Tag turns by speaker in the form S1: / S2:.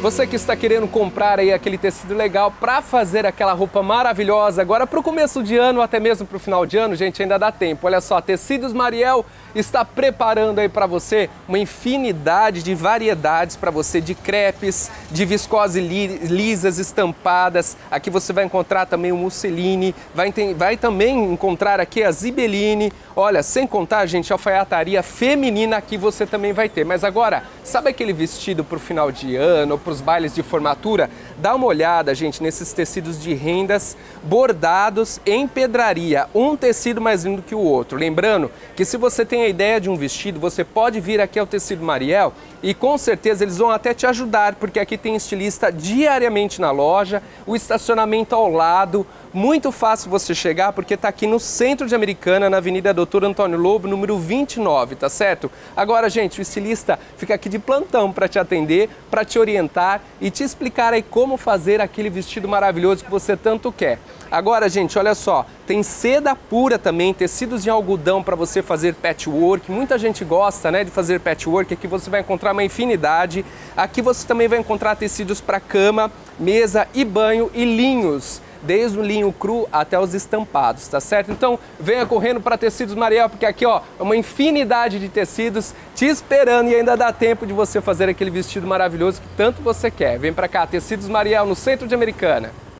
S1: Você que está querendo comprar aí aquele tecido legal para fazer aquela roupa maravilhosa agora para o começo de ano, até mesmo para o final de ano, gente, ainda dá tempo. Olha só, Tecidos Mariel está preparando aí para você uma infinidade de variedades para você de crepes, de viscose lisas, estampadas. Aqui você vai encontrar também o musseline, vai também encontrar aqui a zibeline. Olha, sem contar, gente, a alfaiataria feminina aqui você também vai ter. Mas agora, sabe aquele vestido para o final de ano, para os bailes de formatura? Dá uma olhada, gente, nesses tecidos de rendas bordados em pedraria. Um tecido mais lindo que o outro. Lembrando que se você tem a ideia de um vestido, você pode vir aqui ao Tecido Mariel e com certeza eles vão até te ajudar, porque aqui tem estilista diariamente na loja, o estacionamento ao lado, muito fácil você chegar, porque está aqui no centro de Americana, na Avenida Doutor Antônio Lobo, número 29, tá certo? Agora, gente, o estilista fica aqui de plantão para te atender, para te orientar e te explicar aí como fazer aquele vestido maravilhoso que você tanto quer. Agora, gente, olha só, tem seda pura também, tecidos em algodão para você fazer patchwork. Muita gente gosta, né, de fazer patchwork. Aqui você vai encontrar uma infinidade. Aqui você também vai encontrar tecidos para cama, mesa e banho e linhos, desde o linho cru até os estampados, tá certo? Então, venha correndo para Tecidos Mariel, porque aqui, ó, é uma infinidade de tecidos te esperando e ainda dá tempo de você fazer aquele vestido maravilhoso que tanto você quer. Vem para cá, Tecidos Mariel, no centro de Americana.